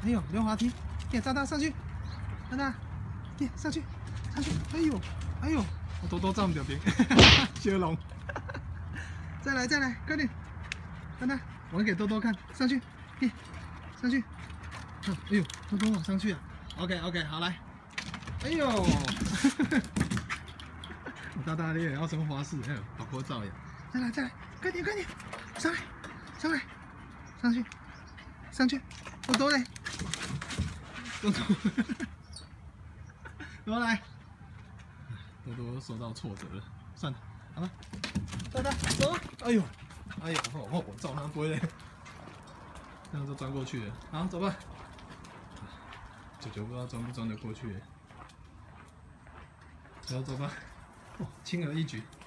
哎呦，溜滑梯，给大大上去，大大，给上去，上去，哎呦，哎呦，我多多站不了边，修龙，再来，快点，大大，玩给多多看，上去，给，上去，哎呦，多多往上去啊 ，OK， 好来，哎呦，我大大你也要生花式，哎呦，好枯燥呀，再来，快点，上来，上去，多多嘞。多多来，多多受到挫折了，算了，好了，大大走，哎呦，我照他不会嘞，这样就钻过去了，好，走吧，九九不知道钻不钻得过去，走吧，哦，轻而易举。